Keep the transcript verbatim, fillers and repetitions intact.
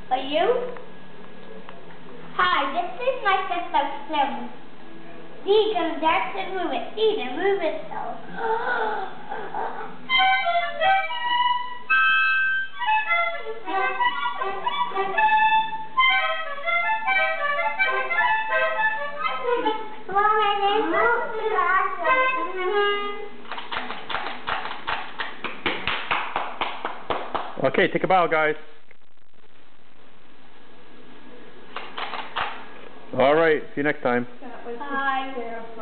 Are you? Hi, this is my sister Slim. You can dance and move it. See, and move it so. Okay, take a bow, guys. All right, see you next time. Bye.